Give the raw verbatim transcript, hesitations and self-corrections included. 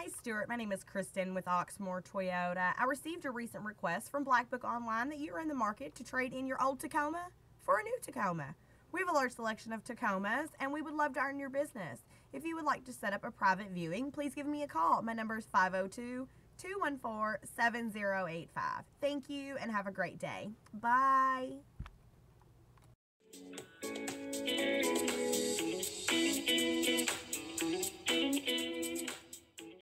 Hi, Stuart. My name is Kristen with Oxmoor Toyota. I received a recent request from Black Book Online that you are in the market to trade in your old Tacoma for a new Tacoma. We have a large selection of Tacomas, and we would love to earn your business. If you would like to set up a private viewing, please give me a call. My number is five oh two, two one four, seven oh eight five. Thank you, and have a great day. Bye.